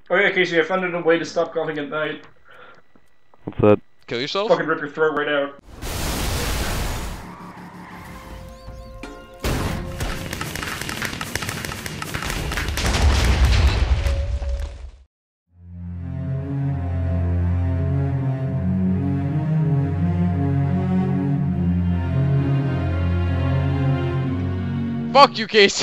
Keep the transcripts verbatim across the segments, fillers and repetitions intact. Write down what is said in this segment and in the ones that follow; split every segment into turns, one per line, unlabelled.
Oh yeah, Casey, I found a way to stop golfing at night.
What's that?
Kill yourself?
Fucking rip your throat right out.
Fuck you, Casey!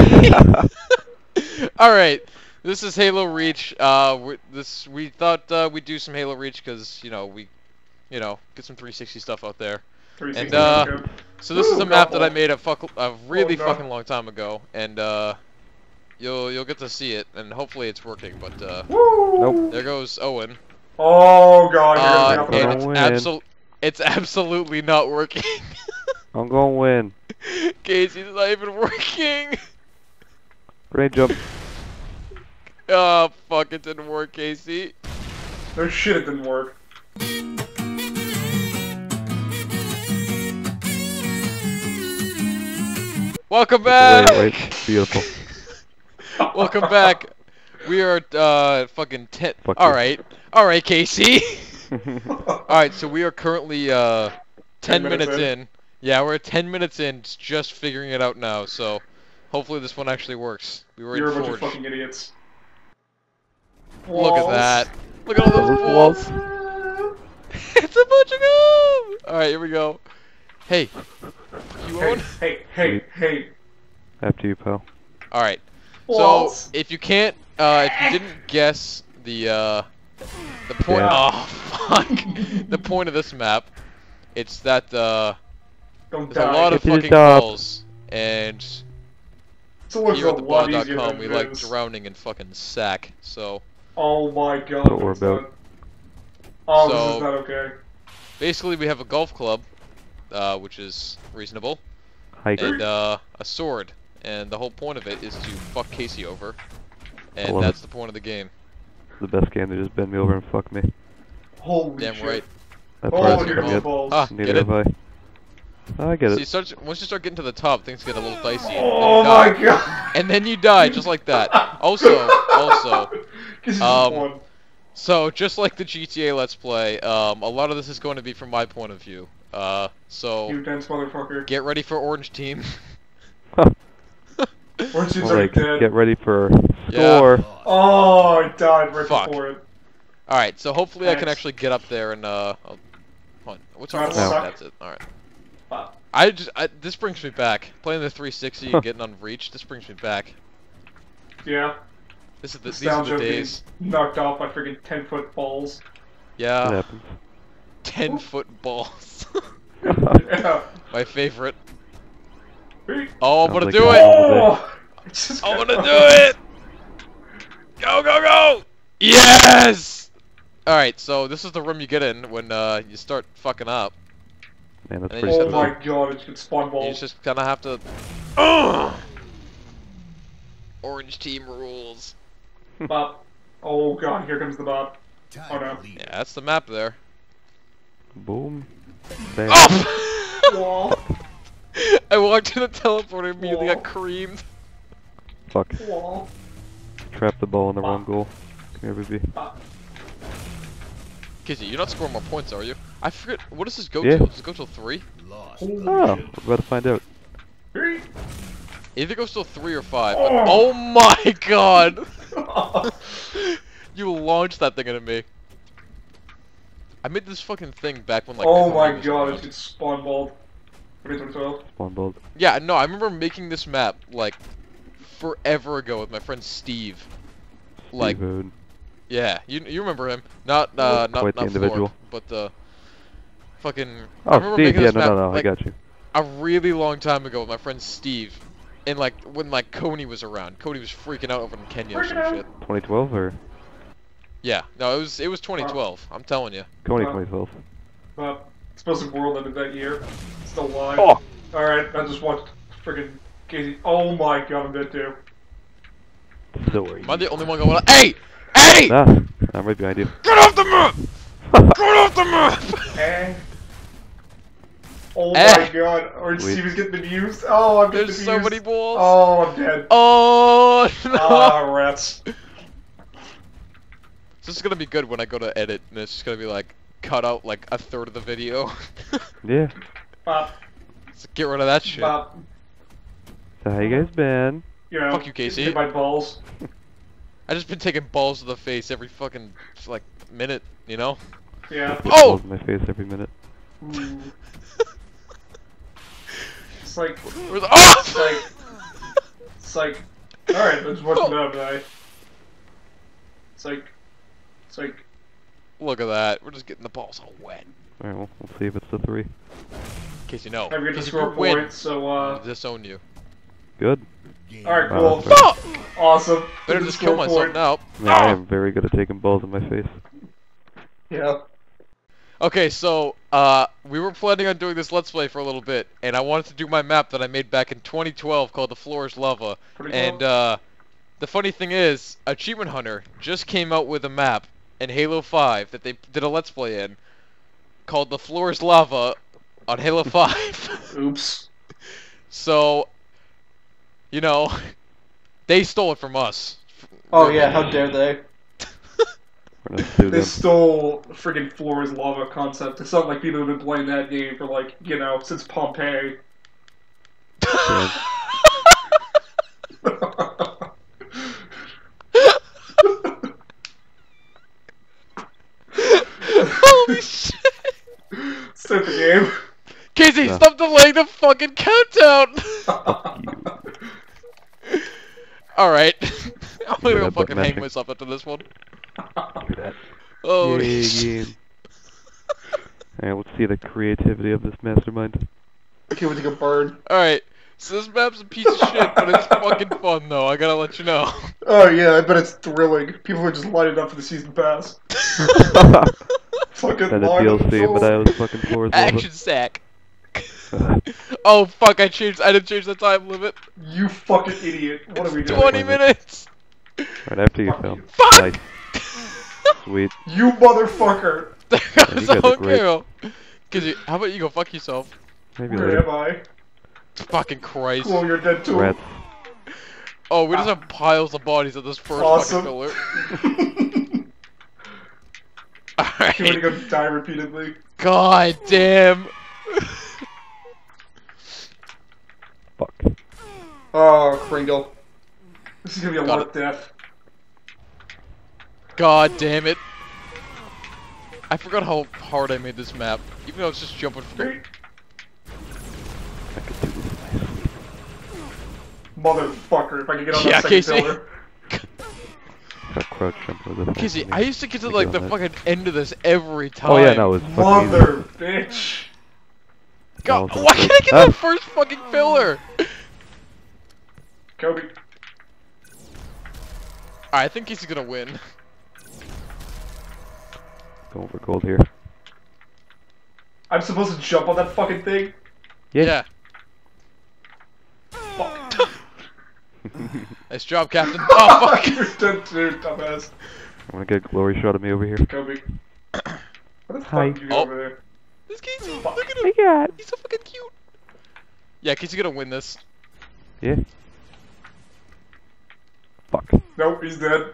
Alright, this is Halo Reach. Uh, we, this we thought uh, we'd do some Halo Reach because, you know, we, you know, get some three sixty stuff out there. And, uh, so this Woo, is a map that I made a, fuck, a really oh, no. fucking long time ago, and, uh, you'll, you'll get to see it, and hopefully it's working, but, uh,
Woo!
Nope. There goes Owen.
Oh, God,
uh, and it's, abso it's absolutely not working.
I'm gonna win.
Casey's not even working.
Great jump.
Oh, fuck, it didn't work, Casey.
No shit, it didn't work.
Welcome back!
Wait, wait, beautiful.
Welcome back. We are, uh, fucking ten.
Fuck
Alright. Alright, Casey. Alright, so we are currently, uh, ten, ten minutes, minutes in. in. Yeah, we're ten minutes in, just figuring it out now, so hopefully this one actually works. We were
You're
in
a bunch
Forge.
of fucking idiots.
Look
Walls.
at that. Look at all those walls. It's a bunch of them! Alright, here we go. Hey. You
hey,
Owen?
hey, hey, hey.
After you, pal.
Alright.
Walls.
So, if you can't, uh, if you didn't guess the, uh, the point-
yeah.
Oh, fuck. The point of this map, it's that, uh,
Don't
there's
die.
a lot of
Get
fucking
up.
balls, and
So
here at the bah dot com
than
we
this.
like drowning in fucking sack, so...
Oh my god.
That's what we're about.
Oh,
So-
this is not okay.
Basically, we have a golf club, uh, which is reasonable,
Hike.
and, uh, a sword, and the whole point of it is to fuck Casey over, and
love
that's
it.
the point of the game.
The best game to just bend me over and fuck me.
Holy
Damn
shit.
right.
That
Oh,
part's
look at
pretty
those
good.
balls.
Ah,
Neither
get it?
have I. I get
See,
it.
start, once you start getting to the top, things get a little dicey, and
Oh
then you
my
die.
god.
And then you die, just like that. Also, also,
This is
um,
one.
so just like the G T A Let's Play, um, a lot of this is going to be from my point of view. Uh, so
You dense motherfucker.
get ready for Orange Team.
Orange team's
Well,
already
like,
dead.
get ready for
Yeah.
score.
Oh, I died right
Fuck.
before it.
All right, so hopefully I can
Thanks.
actually get up there and uh, I'll, come on. What's
Try
our
to
no.
suck.
That's it. All right.
Wow.
I just I, this brings me back. Playing the three sixty and getting on Reach. This brings me back.
Yeah.
This is the, these are
Nostalgia
the
of being
days.
knocked off by freaking ten foot balls.
What
Yeah.
happens?
Ten foot balls.
Yeah.
My favorite.
Hey.
Oh, I'm
Sounds
gonna
like
do
a
it.
normal
Oh, I just
I'm
got-
gonna do it. Go go go! Yes. All right, so this is the room you get in when uh, you start fucking up.
Man, that's
And then
pretty
you
Oh
just
simple.
my god, it's good spawn
You
balls.
just kind of have to. Ugh! Orange team rules.
Bop. Oh god, here comes the bop. Oh no.
Yeah, that's the map there.
Boom. Bam.
Oh!
Wall.
I walked in the teleporter and immediately got
Whoa.
creamed.
Fuck.
Wall.
Trap the ball in the wrong goal. Come here, baby.
Bop.
Kizzy, you're not scoring more points, are you? I forget. What does this go
Yeah.
to? Does it go till three?
Holy
Oh,
shit.
we're about to find out.
Hey.
Either goes till three or five. But,
Oh.
oh my god! You launched that thing into me. I made this fucking thing back when like.
Oh
Konami
my
was
god,
around.
it's gets spawn balled. twenty twelve.
Spawn ball.
Yeah, no, I remember making this map like forever ago with my friend Steve. Like,
Steve-Ood.
yeah, you you remember him? Not uh, not
Quite the
not
individual.
Flork, but the fucking. I
Oh,
remember
Steve.
making
Yeah,
this
no,
map
no, no.
like
I got you.
a really long time ago with my friend Steve, and like when like Coney was around. Coney was freaking out over in Kenya or
Freaking
some
out.
shit.
twenty twelve or
Yeah, no, it was it was twenty twelve. I'm telling you.
Coney
Uh,
twenty twelve.
Bop. Explosive World ended that year. Still alive.
Oh.
Alright, I just watched freaking Casey. Oh my god, I'm dead too.
So are you?
Am I the only one going? Hey, hey!
Nah, I'm right behind you.
Get off the map! Get off the map!
Eh. Oh
Eh.
my god, Orange
Wait.
Steve is getting abused. Oh, I'm getting
There's
abused.
so many balls.
Oh, I'm dead.
Oh no!
Ah, rats.
this is gonna be good when I go to edit, and it's just gonna be like cut out like a third of the video.
Yeah.
Bop.
So get rid of that shit.
Bop.
So how you guys been?
You know,
Fuck you, Casey.
hit my balls.
I just been taking balls to the face every fucking like minute, you know?
Yeah.
Get
Oh!
balls in my face every minute.
Ooh. It's like,
Where's the- oh!
it's like, it's like, alright, let's watch it up, guy. It's like, it's like,
Look at that. We're just getting the balls all wet.
Alright, well, we'll see if it's the three.
In case you know.
I'm gonna
In case
score
you win,
points, so, uh,
I'll disown you.
Good.
alright,
Wow,
cool.
that's right.
Fuck!
Awesome.
Better
Didn't
just
score
kill myself
point.
now.
Yeah, I am very good at taking balls in my face.
Yeah.
Okay, so, uh, we were planning on doing this Let's Play for a little bit, and I wanted to do my map that I made back in twenty twelve called The Floor is Lava.
Pretty
And,
cool.
uh, the funny thing is, Achievement Hunter just came out with a map in Halo five that they did a Let's Play in called The Floor is Lava on Halo five.
Oops.
So, you know, they stole it from us.
Oh yeah, how dare they?
We're gonna sue
They
them.
stole friggin' floor is lava concept. It's not like people have been playing that game for like, you know, since Pompeii.
Yeah.
Holy shit!
Start the game.
Casey,
Yeah.
stop delaying the fucking countdown!
Fuck you.
Alright. I'm gonna
Good
go
at
fucking hang
button
myself after this one.
Look at that.
Oh,
Yay,
shit.
game. Alright, let's see the creativity of this mastermind.
Okay, we take a bird.
Alright, so this map's a piece of shit, but it's fucking fun though, I gotta let you know.
Oh yeah, I bet it's thrilling. People are just lining up for the season pass. Fucking
Had a
line
D L
up
C,
so-
but I was fucking floors
Action sack.
lava.
Oh fuck, I changed, I didn't change the time limit.
You fucking idiot. What are we doing?
twenty minutes!
Right after you
Fuck
fell.
you.
Fuck!
Nice. Sweet.
You motherfucker!
There
you
goes
guys
the
are
whole
great.
kill. Cause you, how about you go fuck yourself?
Maybe
Where
later.
am I?
Fucking Christ.
Cool, you're dead too.
Rats.
Oh, we just have piles of bodies at this first
Awesome.
fucking pillar.
Can we
Alright.
go die repeatedly?
God damn.
Fuck.
Oh, Kringle. This is gonna be a
Got
lot of death.
God damn it. I forgot how hard I made this map. Even though it's just jumping from...
I could do this in my sleep.
Motherfucker, if I could get on
Yeah,
that second
Casey.
pillar.
Got crouch jump over the
Casey,
thing.
I used to get to
We
like
go
the
on that.
fucking end of this every time.
Oh yeah, no, it's fucking
Mother bitch.
God,
No,
why can't I get
Ah.
that first fucking pillar?
Kobe.
Alright, I think Casey's gonna win.
easy. Going for gold here.
I'm supposed to jump on that fucking thing?
Yeah.
Yeah.
Fuck.
Nice job, Captain. Oh, fuck.
You're dead too, dumbass.
I want to get a glory shot of me over here.
Kobe. What the fuck
Hi.
did you get
Oh.
over there?
This Casey,
Fuck.
look at
Hey,
him.
God.
He's so fucking cute. Yeah, Casey's gonna win this.
Yeah. Fuck.
Nope, he's dead.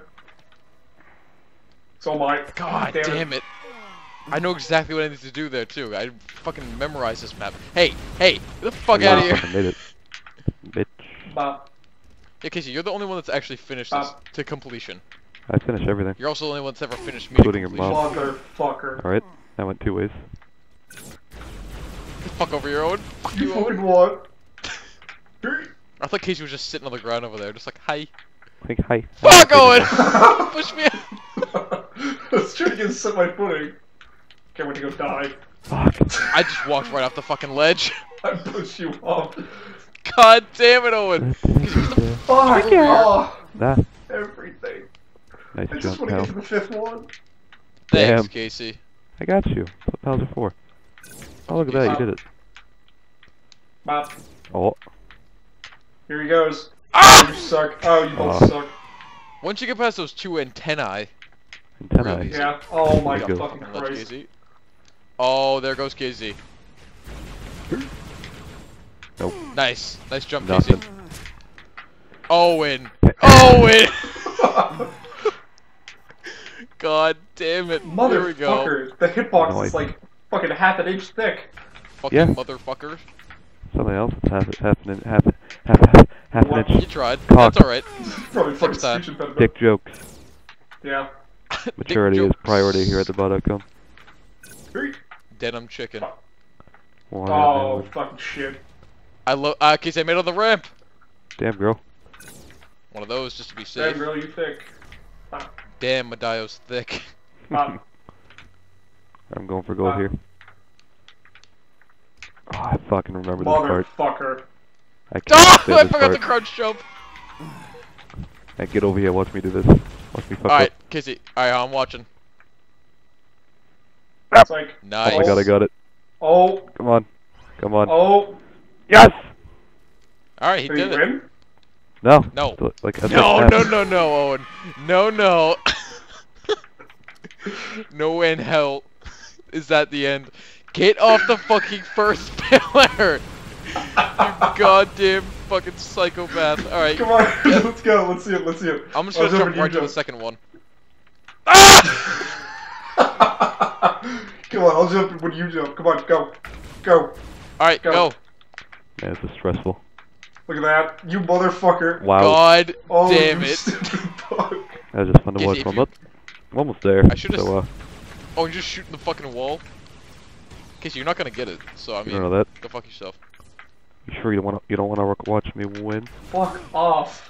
So am I.
God damn, it. I know exactly what I need to do there, too. I fucking memorized this map. Hey, hey, get the fuck
Yeah,
out of
I
here.
fucking made it. Bitch.
Bop.
Yeah, Casey, you're the only one that's actually finished this
Stop.
to completion.
I finished everything.
You're also the only one that's ever finished me
Including
to
your
completion.
mom.
Motherfucker.
Alright. That went two ways.
Fuck over your Owen. Fuck
You
you,
fucking
Owen.
what?
I thought Casey was just sitting on the ground over there, just like, hi.
I think hi.
Fuck, Owen!
I
Push me out.
was trying to get set my footing. Can't wait to go die.
Fuck.
I just walked right off the fucking ledge.
I push you off.
God damn it, Owen.
Fuck
Yeah.
off.
Nah.
Everything.
Nice
I just
jump,
want to
pal.
get to the fifth one.
Thanks,
Damn.
Casey.
I got you. What pals are for? Oh, look at that. You did it.
Bop.
Oh.
Here he goes.
Ah!
You suck. Oh, you both
Ah.
suck.
Once you get past those two antennae,
Antennae.
Really?
Yeah. Oh my
There you go.
fucking
fucking ledge,
Christ.
Casey. Oh, there goes Casey.
Nope.
Nice. Nice jump,
Nothing.
Casey. Owen. Owen! God damn it. There we go.
Motherfucker, the hitbox
No,
is
I-
like fucking half an inch thick.
Fucking
Yeah.
motherfucker.
Something else. Half, half an inch, half, half, half, half an
What?
You
inch.
tried.
Cock.
That's alright.
Probably fucking
Next time.
speech impediment.
Dick jokes.
Yeah.
Maturity is
jokes.
priority here at the bah dot com.
Denim chicken.
Oh, fucking shit.
I love. Uh, Casey, I made it on the ramp.
Damn, girl.
One of those just to be
Damn,
safe.
girl, you thick. Ah,
Damn, Madio's thick.
ah.
I'm going for gold
Ah.
here. Oh, I fucking remember this part.
Motherfucker.
I can't
Oh,
say
I
this
forgot
part.
the crouch jump.
Hey, get over here. Watch me do this. Watch me fuck
Alright,
up.
Casey. Alright, I'm watching.
It's like,
Nice.
Oh my god, I got it.
oh,
Come on. Come on.
oh.
Yes!
Alright, he
Did he
did it.
win?
No.
No.
Still, like, that's
No,
like
no,
half.
no, no, Owen. No, no. No way in hell is that the end. Get off the fucking first pillar! You goddamn fucking psychopath. Alright.
Come on, let's go. Let's see it. Let's see it.
I'm just
I'll
gonna jump
and you
right to the second one.
Come on, I'll jump when you jump. Come on, go. Go.
Alright,
Go.
go.
Yeah, this is stressful.
Look at that. You motherfucker.
Wow.
God
Oh,
damn
you
it.
stupid fuck.
That was just fun to
Casey,
watch.
if
I'm,
you-
not, I'm almost there.
I should've
So, uh,
Oh, you're just shooting the fucking wall? Casey, you're not gonna get it, so I
you
mean,
don't know that.
go fuck yourself.
You sure you don't want to? You don't want to watch me win?
Fuck off.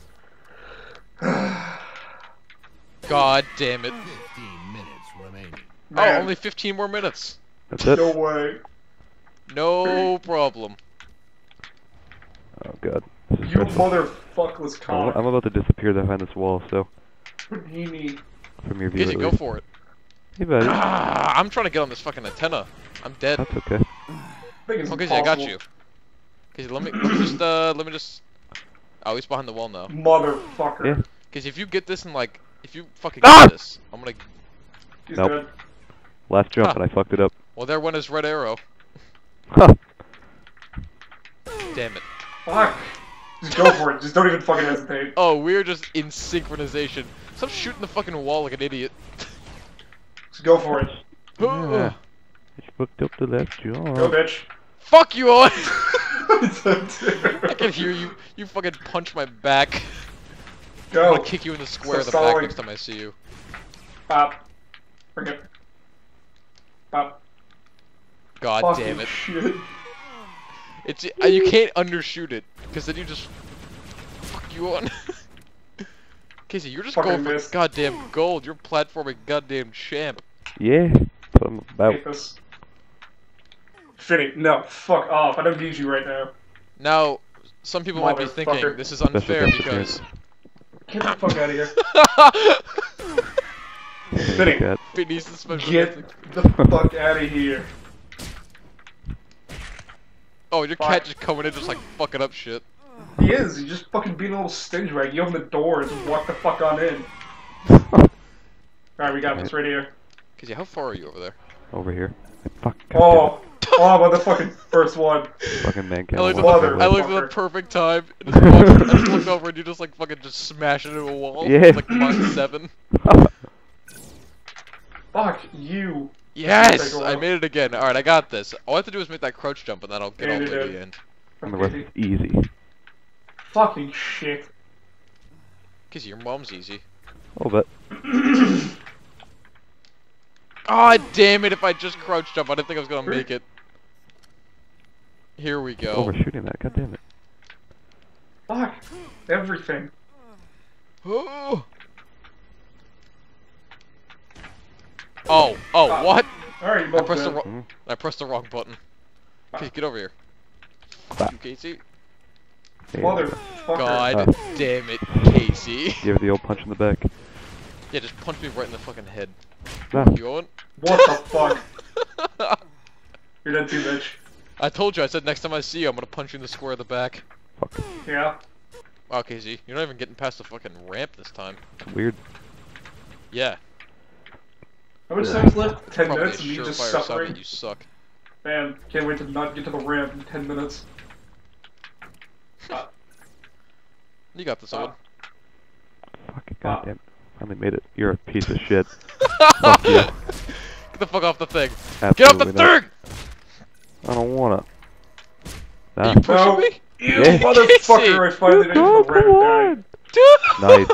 God damn it.
Fifteen minutes remaining.
Oh,
Man,
only fifteen more minutes.
That's it.
no way.
No problem.
Oh god. This is
You
stressful.
motherfuckless
I'm,
cock.
I'm about to disappear behind this wall. So,
Panini.
from your view
Casey,
at
go
least.
for it.
Hey, buddy.
Ah, I'm trying to get on this fucking antenna. I'm dead.
That's okay.
I think it's
Oh, Casey, I got
impossible.
you. Casey, let me, let me just, uh, let me just... Oh, he's behind the wall now.
Motherfucker.
Yeah.
Casey, if you get this and, like, if you fucking
Ah!
get this, I'm gonna...
He's
Nope.
dead.
Last jump,
Huh.
and I fucked it up.
Well, there went his red arrow.
Huh.
Damn it.
Fuck. Just go for it. Just don't even fucking hesitate.
Oh, we're just in synchronization. Stop shooting the fucking wall like an idiot.
Just go for it.
Yeah. I fucked up the last jump.
Go, bitch.
Fuck you, Owen!
It's a two.
I can hear you. You fucking punch my back. I'm
Go.
gonna kick you in the square of the
Stop
back
stalling.
next time I see you.
Pop. Bring it. Pop.
God
Fucking
damn it.
shit.
It's uh, you can't undershoot it, because then you just fuck you on. Casey, you're just
Fucking
going for
missed.
goddamn gold. You're platforming goddamn champ.
Yeah. That's what I'm about.
Hate this. Finny. No. Fuck off. I don't need you right now.
Now, some people might be thinking
Motherfucker.
this is unfair
That's
because
Get the fuck out of here.
Yeah,
Vinny.
cat.
it needs the special
Get
effect.
the fuck out of here.
Oh, your
Fuck.
cat just coming in just like fucking up shit.
He is. He's just fucking being a little stingy rag. You open the doors and walk the fuck on in. Alright, we got this right here.
Casey, how far are you over there?
Over here. Fuck.
Oh. Oh, I'm on the fucking first one.
Fucking man
I
can't
looked, at
walk
the,
Mother-
I
away.
looked at the
Fucker.
perfect time. And just watched, I just looked over and you just like fucking just smash into a wall.
Yeah.
Like minus seven.
Fuck you.
Yes!
Take a
I
while.
made it again. Alright, I got this. All I have to do is make that crouch jump and then I'll get all
Yeah,
the
you
way to
did.
the end.
And the rest is easy.
Fucking shit.
Casey, your mom's easy.
Oh, but
Ah, damn it! If I just crouch jump, I didn't think I was gonna make it. Here we go.
overshooting that. God damn it.
Fuck. Everything.
Oh, oh, oh,
Ah.
what?
Alright, you
I
both
pressed the
dead.
wrong. I pressed the wrong button. Casey, get over here.
Ah.
You, Casey.
Yeah.
Motherfucker.
God
Ah.
damn it, Casey.
Give her the old punch in the back.
Yeah, just punch me right in the fucking head.
Nah.
You Owen?
What the fuck? You're dead too, bitch.
I told you. I said next time I see you, I'm gonna punch you in the square of the back.
Fuck.
Yeah.
Wow, Casey, you're not even getting past the fucking ramp this time.
It's weird.
Yeah.
How much time's left? Ten
Probably a
minutes and you just
surefire sign
suffering?
that you suck.
Man, can't wait to not get to the ramp in ten minutes. Uh,
You got this, Owen.
Fucking
Ah.
goddamn. Finally made it. You're a piece of shit. Fuck you.
Get the fuck off the thing.
Absolutely
Get off the
not.
thing!
I don't wanna.
Are
Nah.
you pushing
No.
me?
You
Yeah.
motherfucker! I finally did
Oh,
the
come on.
rabbit
Dude!
Nice.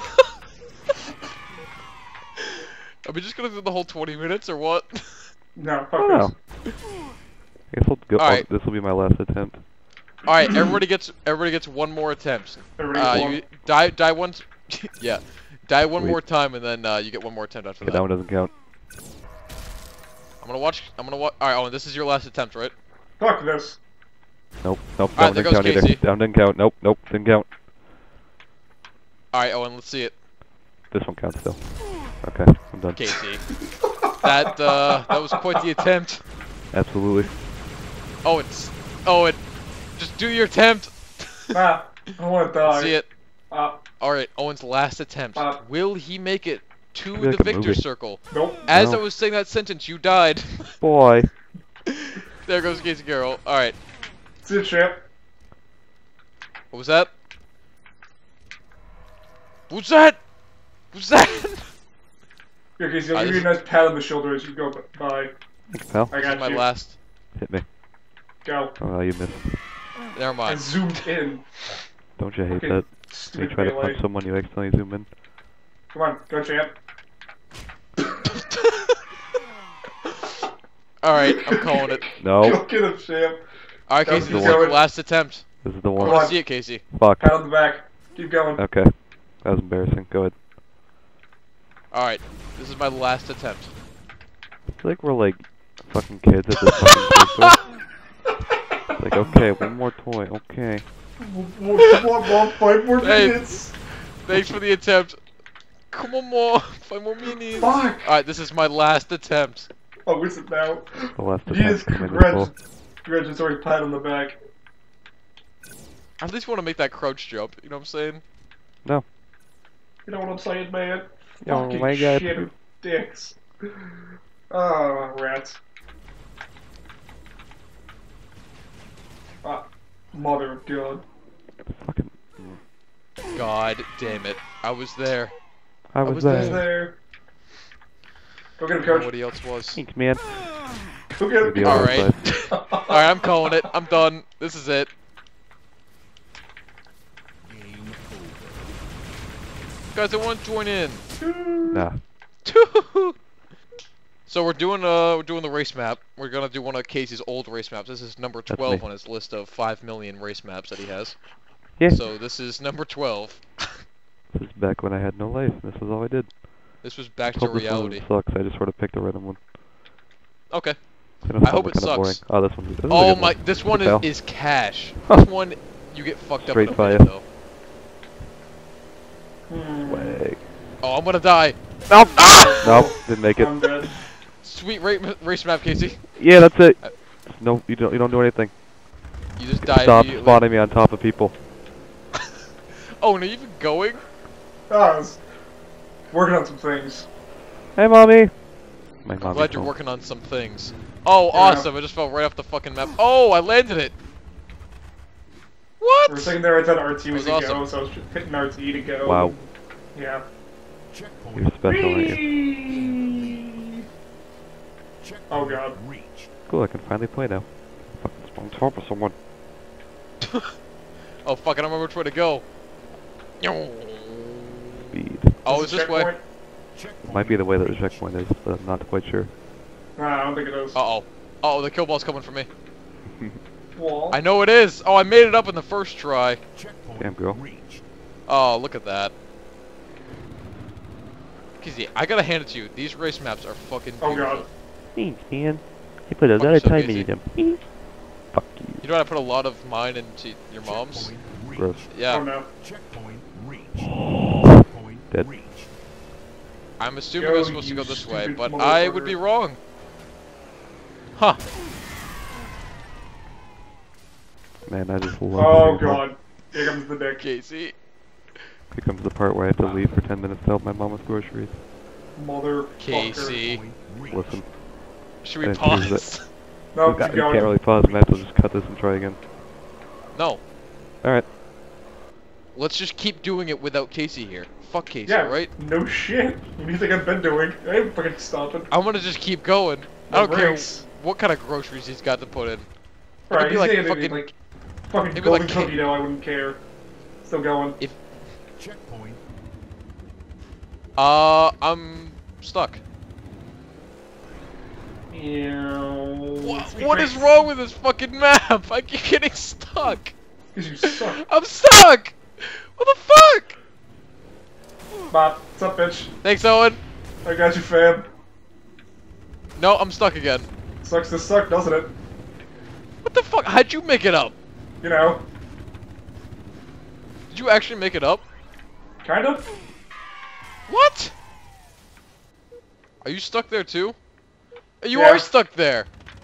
Are we just gonna do the whole twenty minutes or what?
guy. No, fuck
Oh.
this.
I guess I'll go.
All right.
This will be my last attempt.
All right, everybody gets everybody gets one more attempt.
Everybody
Uh,
gets one.
you die die once. Yeah, die one
Sweet.
more time, and then uh, you get one more attempt after
Okay,
that.
that one doesn't count.
I'm gonna watch. I'm gonna watch. All right, Owen, this is your last attempt, right?
Fuck this.
Nope. Nope.
All right,
That one
there
didn't count
goes
either.
Casey.
That one didn't count. Nope. Nope. Didn't count.
All right, Owen, let's see it.
This one counts still. Okay. I'm done.
Casey, that uh, that was quite the attempt.
Absolutely.
Owen, Owen, just do your attempt.
Ah, I want to die.
See it.
Uh,
All right, Owen's last attempt.
Uh,
Will he make it to
Be like
the
a
victor
movie.
circle?
nope.
As
No.
I was saying that sentence, you died.
Boy.
There goes Casey Carroll. All right,
See you, champ.
what was that? What's that? What's that?
Here, Casey, I'll
Uh,
give you a
this-
nice pat on the shoulder as you go b- by.
Thanks, pal.
I
This
got
is my
you.
last.
Hit me.
Go.
Oh, you missed.
Never
I
mind.
zoomed in.
Don't you hate
Okay,
that? When you
stupid
try to
melee.
punch someone, you accidentally zoom in.
Come on, go, champ.
All right, I'm calling it.
No.
Go get him, champ.
All right,
That was
Casey,
the
this is your
one.
last attempt.
This is the
I
one.
Come
want
on.
to see it, Casey.
Fuck.
Pat on the back. Keep going.
Okay. That was embarrassing. Go ahead.
All right, this is my last attempt.
It's like we're like fucking kids at this fucking toy store. It's like, okay, one more toy. Okay.
One, one, one, five more
Hey.
minutes.
Thanks for the attempt. Come on, more. Five more minutes. All
Fuck.
right, this is my last attempt.
Oh, is it now?
The last
Yes,
attempt coming in
congrats.
full.
Congratulatory pat on the back.
I at least want to make that crouch jump. You know what I'm saying?
No.
You know what I'm saying, man?
Oh
Fucking
my God.
shit of dicks. Oh, rats. Ah, mother of God.
Fucking.
God damn it! I was there.
I was,
was
there.
Who's there? Go get him, coach.
Nobody else was.
Thanks, man.
Go get him.
Maybe
All
I'll
right.
outside.
All right, I'm calling it. I'm done. This is it.
Game over.
Guys, I want to join in.
Nah.
So we're doing uh we're doing the race map. We're gonna do one of Casey's old race maps. This is number
That's
twelve
me.
on his list of five million race maps that he has.
Yeah.
So this is number twelve.
This is back when I had no life. This was all I did.
This was back to
Hope this
reality.
one sucks. I just sort of picked a random one.
Okay.
You know,
I hope
some
it
are kinda boring.
sucks.
Oh, this one. This is a
Oh
good
my!
one.
This one
Good pal.
is, is cash. This one you get fucked
Straight
up in a
fire.
minute, though.
Hmm.
Swag.
Oh, I'm gonna die.
Nope.
Ah!
Nope. Didn't make it.
I'm dead.
Sweet ra race map, Casey.
Yeah, that's it.
Uh,
No, you don't. You don't do anything.
You just died
Stop
immediately.
spotting me on top of people.
Oh, no, you even going?
Ah, I was working on some things.
Hey, mommy. My
I'm
mommy's
glad you're
home.
working on some things. Oh,
Yeah.
awesome! I just fell right off the fucking map. Oh, I landed it. What?
For a second there, I thought R T was
That was
to go,
awesome.
so I was just hitting R T to go.
Wow.
Yeah.
Checkpoint.
You're special, aren't you?
Whee!
Checkpoint
Oh, God.
reached.
Cool. I can finally play now. Fucking spawn on top of someone.
Oh fuck! I don't remember which way to go.
Speed.
Oh,
Is
it's
it
this way.
checkpoint?
It might be the way that the checkpoint is, but I'm not quite sure.
Nah, I don't think it is.
Uh oh. Uh oh, the kill ball's coming for me.
Wall.
I know it is. Oh, I made it up in the first try.
Checkpoint
Damn, girl.
reached.
Oh, look at that. Kizzy, I gotta hand it to you. These race maps are fucking
Oh,
beautiful.
God.
Thanks, man. I put a
Fuck
lot of
yourself,
time
Casey.
into them. Fuck you.
You know what? I put a lot of mine into your mom's.
Checkpoint reached.
Gross.
Yeah.
Oh, no.
Checkpoint reached. Checkpoint
Dead.
reached.
I'm assuming
Yo,
I'm supposed to
you
go this way,
stupid
but I would be
motherfucker.
wrong. Huh.
Man, I just love
Oh,
living at home.
God. Here comes the dick.
Casey.
Here comes the part where I have to leave for ten minutes to help my mom with groceries.
Mother.
Casey.
Checkpoint reached.
Listen.
Should we
I didn't choose
pause?
No,
you, got,
keep
you
going.
can't really pause, man, so just cut this and try again.
No.
Alright.
let's just keep doing it without Casey here. Fuck Casey,
Yeah,
right?
no shit. What do you think I've been doing? I ain't fucking stopping.
I'm gonna just keep going.
The
I don't
breaks.
care what kind of groceries he's got to put in.
Right,
be
he's
like
like
fucking-
like fucking
maybe
golden
like
cookie dough. I wouldn't care. Still going.
If
Checkpoint.
uh, I'm stuck.
What,
What is wrong with this fucking map? I keep getting stuck.
Because you suck.
I'm stuck. What the fuck?
Bob, what's up, bitch?
Thanks, Owen.
I got you, fam.
No, I'm stuck again.
Sucks to suck, doesn't it?
What the fuck? How'd you make it up?
You know,
Did you actually make it up?
kind of.
What? Are you stuck there too? You
Yeah.
are stuck there.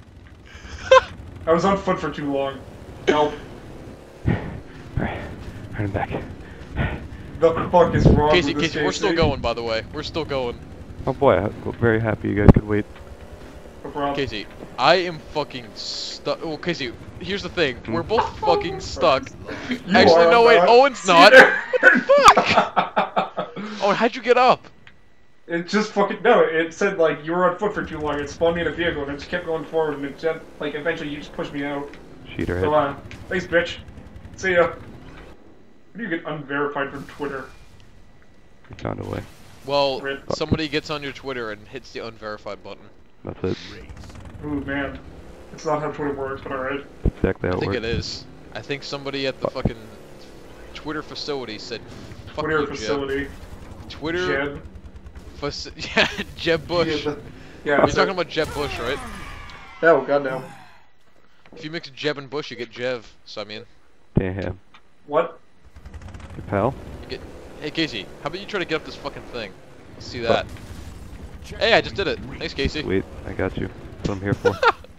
I was on foot for too long. Help.
Alright, I'm back.
The fuck is wrong
Casey,
with this
Casey, we're still
Casey?
going, by the way. We're still going.
Oh boy, I'm very happy you guys could wait.
No problem.
Casey, I am fucking stuck. Well, Casey, here's the thing. We're both fucking stuck.
You
Actually,
are,
no, wait,
man.
Owen's
See
not.
there?
Fuck! Oh, how'd you get up?
It just fucking no. It said like you were on foot for too long. It spawned me in a vehicle and it just kept going forward and it just like eventually you just pushed me out.
Cheater
So
head.
uh, thanks, bitch. See ya. How do you get unverified from Twitter?
We found a way.
Well,
Rip.
somebody gets on your Twitter and hits the unverified button.
That's it.
Race.
Ooh man, it's not how Twitter works, but alright.
That's exactly
I
how it
think
works.
it is. I think somebody at the
Fuck.
fucking Twitter facility said, "Fuck
Twitter
you,
facility.
Jeb." Twitter.
Jeb.
Faci yeah, Jeb Bush.
Yeah, the- yeah
You're
that's
talking
it.
about Jeb Bush, right?
Oh god no.
If you mix Jeb and Bush, you get Jev. So I mean,
Damn.
What?
Your pal?
you get. Hey Casey, how about you try to get up this fucking thing? Let's see that. Hey, I just did it. Thanks, Casey.
Sweet, I got you. That's what I'm here for.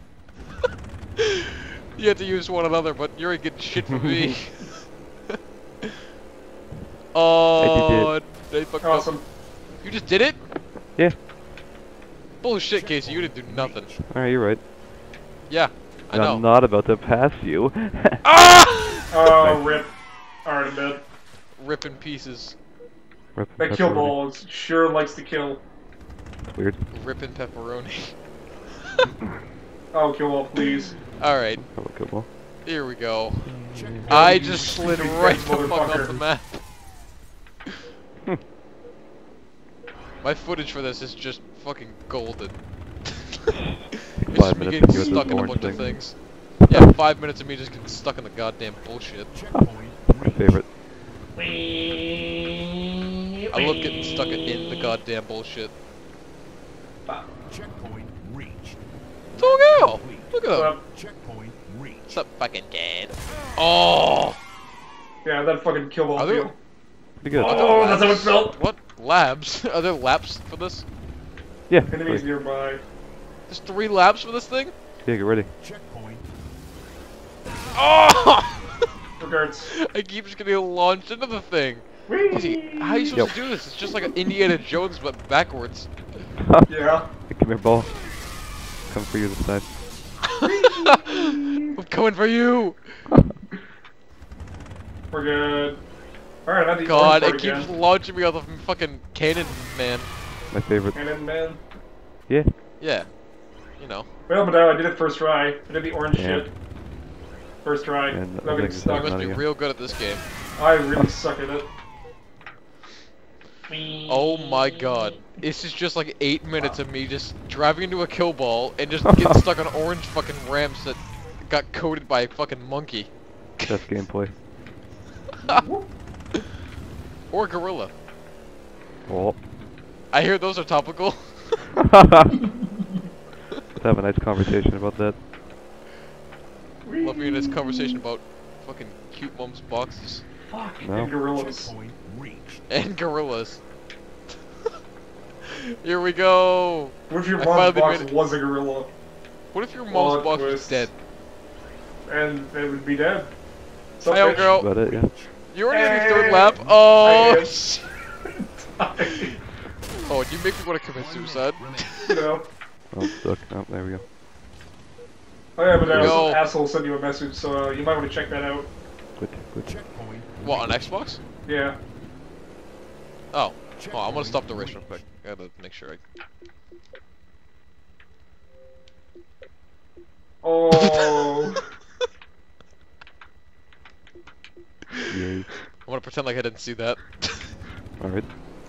You have to use one another, but you're getting shit from me. Oh, they fucked up.
Awesome.
You just did it?
Yeah.
Bullshit, Casey. You didn't do nothing.
Alright, you're right.
Yeah, I
And
know.
I'm not about to pass you.
Ah!
Oh rip. Alright, I'm dead.
Rip in pieces.
Rip
That kill
pepperoni.
ball is- sure likes to kill.
That's weird.
Rip in pepperoni.
Oh, kill ball, please.
Alright,
Hello, kill ball.
here we go.
Checkpoint.
I
you
just
stupid
slid right
fat
the fuck off
motherfucker.
the map. My footage for this is just fucking golden. It's just
Five
me
minutes
getting
of you with
stuck
this
in a
orange
bunch of
thing.
things. Yeah, five minutes of me just getting stuck in the goddamn bullshit.
Checkpoint.
My favorite.
I love getting stuck in the goddamn bullshit.
Checkpoint reached.
Look out! Look at him!
Well,
Checkpoint reached.
What's up, fucking kid? Oh!
yeah, that fucking kill ball
Are there-
feel.
Pretty good.
Oh, that's how it felt.
What? Labs? Are there laps for this?
Yeah.
Enemies
Right.
nearby.
There's three laps for this thing?
Yeah, get ready.
Checkpoint.
Oh!
Regards.
I keep just getting launched into the thing. Easy. How are you supposed to do this? It's just like an Indiana Jones but backwards.
Yeah.
Come here, ball. Come for you this time.
I'm coming for you!
We're good. Alright, I need
God,
orange
it
again.
keeps launching me off of fucking cannon, man.
My favorite.
Cannon man.
Yeah.
Yeah. You know.
Well, but no, I did it first try. I did the orange
Yeah.
shit. First try.
And
Not
I
getting
think
You
stuck.
it's
must be
Madio.
real good at this game.
I really suck at it.
Oh my god. This is just like eight minutes of me just driving into a kill ball and just getting stuck on orange fucking ramps that got coated by a fucking monkey.
That's gameplay.
Or gorilla.
Well.
I hear those are topical.
Let's have a nice conversation about that.
Love hearing this conversation about fucking cute mom's boxes.
Fuck.
No.
And gorillas.
Checkpoint reached.
And gorillas. Here we go!
What if your
I
mom's
finally
box
made it.
was a gorilla?
What if your mom's
Plot
box was
twist.
dead?
And it would be dead. So
Hi, old
bitch.
girl.
About it, yeah.
You already on your third
Hey.
lap? Oh!
I
sh- Oh, you make me want to commit suicide.
You know.
Oh, I'm stuck. Oh, there we go.
Oh yeah, but uh,
Go.
some asshole sent you a message, so uh, you might want to check that out.
Good, good.
Checkpoint.
What, on Xbox?
Yeah.
Oh. Oh, I'm gonna stop the race real quick. I gotta make sure I...
Oh.
Yay.
I'm gonna pretend like I didn't see that.
Alright.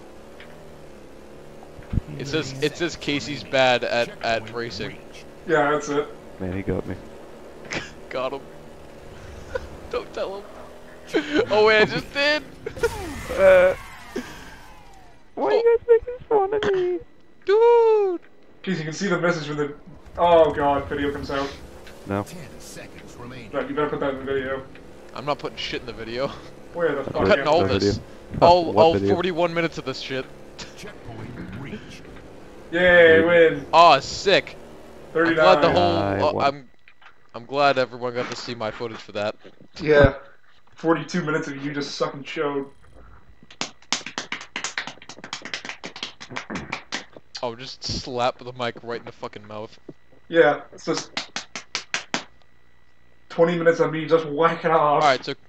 It says it says Casey's bad at at racing.
Yeah, that's it.
Man, he got me.
Got him. Don't tell him. Oh wait, I just did.
Uh, why are you guys making fun of me?
Dude.
Jeez, you can see the message when the oh god video comes out.
No.
Ten seconds remaining.
Right, you better put that in the video.
I'm not putting shit in the video.
Where the fuck?
I'm cutting
am
all
I?
What
this.
video?
All
What
all
video?
forty-one minutes of this shit.
Checkpoint reached.
Yay, win.
Aw, sick. I'm
thirty-nine.
glad the whole.
I
Uh,
won.
I'm. I'm glad everyone got to see my footage for that.
Yeah. forty-two minutes of you just sucking showed.
Oh, just slap the mic right in the fucking mouth.
Yeah, it's just twenty minutes of me just whacking off.
Alright, so.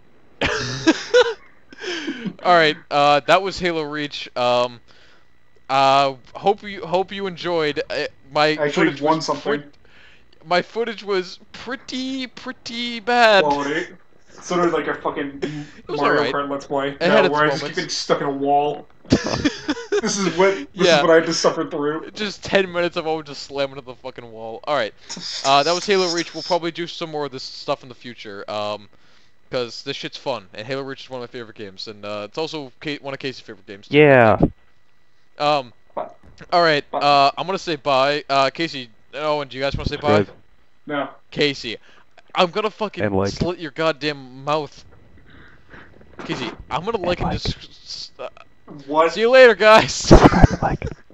Alright, uh, that was Halo Reach. Um. Uh, hope you hope you enjoyed. Uh, my
Actually
footage
won
was
something.
pret- my footage was pretty pretty bad.
Quality. Sort of like a fucking
was
Mario
alright.
Kart Let's Play.
It
no,
had its
where I just
moments.
keep getting stuck in a wall. This is what this
Yeah.
is what I just suffered through.
Just ten minutes of Owen just slamming into the fucking wall. Alright. Uh, that was Halo Reach. We'll probably do some more of this stuff in the future. Um, because this shit's fun. And Halo Reach is one of my favorite games. And uh, it's also Ca- one of Casey's favorite games. Too.
Yeah.
Um,
Bye.
alright. Uh, I'm gonna say bye. Uh, Casey, Owen, do you guys want to say bye?
Subscribe.
No.
Casey, I'm gonna fucking
And like.
slit your goddamn mouth. Casey, I'm gonna like and
like.
just. Uh,
What?
see you later, guys.
Subscribe and like.